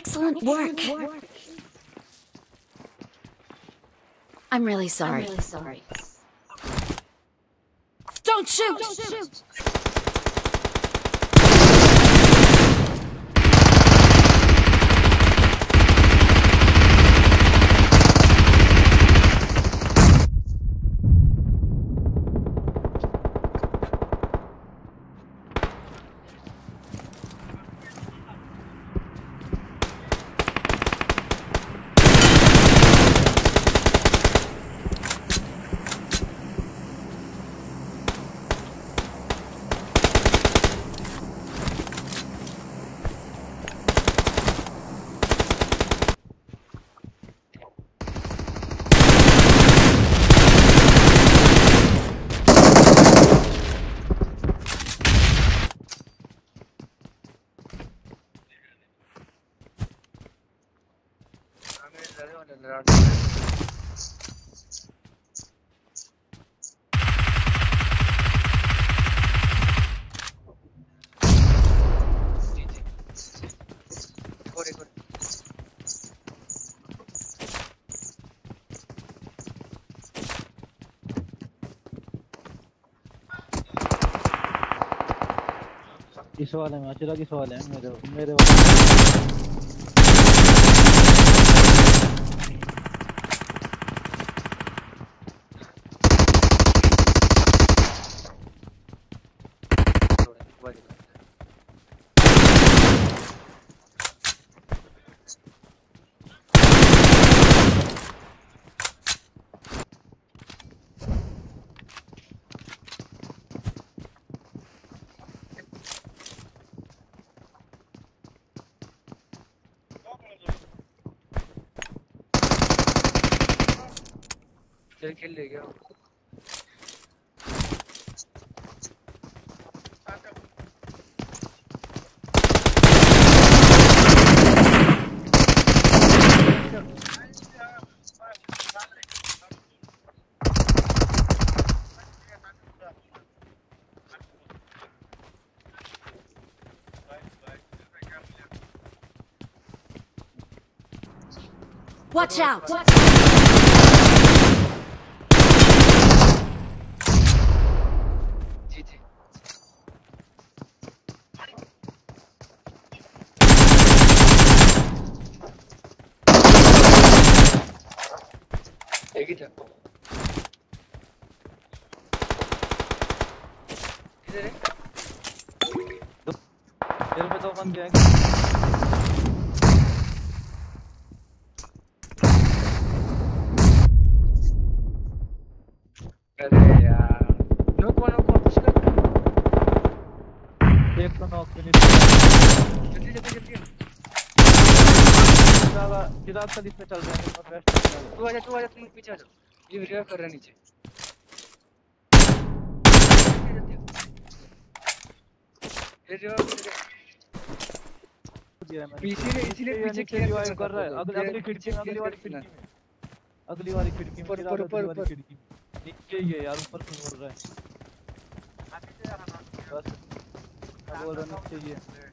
Excellent work. I'm really sorry. Don't shoot! इस वाले में अचरा किस वाले हैं मेरे खेल ले गया Watch out! एक ही था किधर है तेरे पे तो बन गया अरे यार नोक पुश कर एक तो नॉक पे जल्दी चिराग का इसमें चल रहा है तू आजा तुम पीछे आ जाओ ये रिवाइव कर रहा है नीचे ये रिवाइव पीछे ने इसीलिए पीछे क्लियर रिवाइव कर रहा है अगली खिड़की में अगली वाली खिड़की में ऊपर नीचे ही है यार ऊपर से बोल रहा है बस बोल रहा नीचे ही है